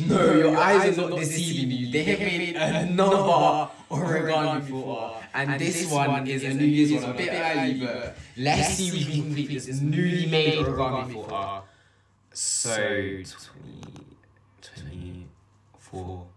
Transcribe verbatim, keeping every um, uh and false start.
No, your eyes are not deceiving you. They have made another origami before, and this one is a New Year's one, a bit early, but let's see if we can complete this newly made origami before. So, twenty, twenty-four.